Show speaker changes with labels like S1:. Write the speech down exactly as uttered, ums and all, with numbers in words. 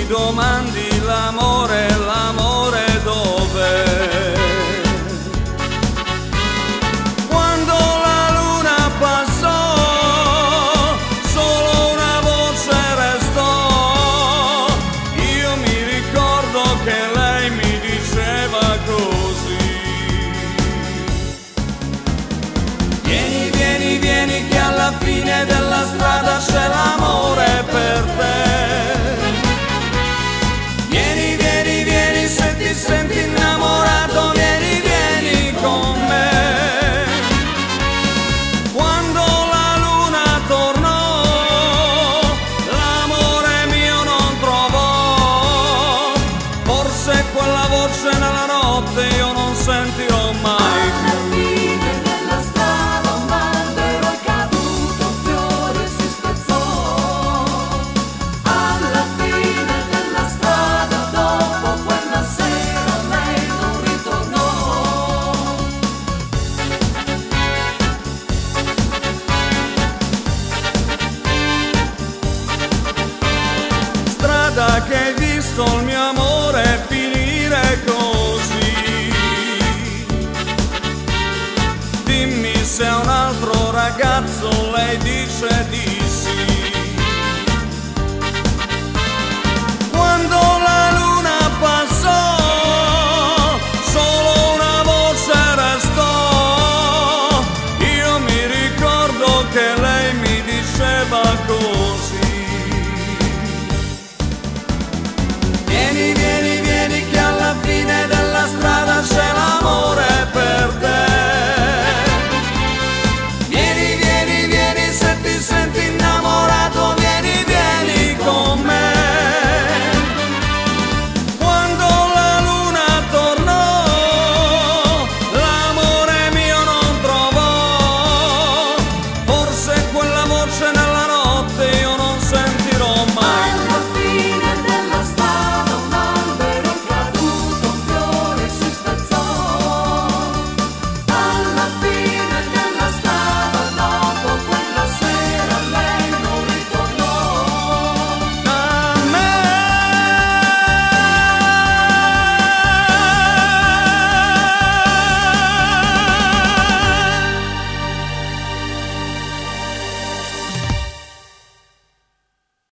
S1: mi domandi l'amore, l'amore dov'è? Quando la luna passò, solo una voce restò. Io mi ricordo che lei mi diceva così: vieni, vieni, vieni che alla fine della strada c'è l'amore per te. Vieni, vieni, vieni, se ti senti innamorato, vieni, vieni con me. Quando la luna tornò, l'amore mio non trovò. Forse quella voce nella notte io non sentirò mai più. Che hai visto il mio amore finire così. Dimmi se un altro ragazzo lei dice di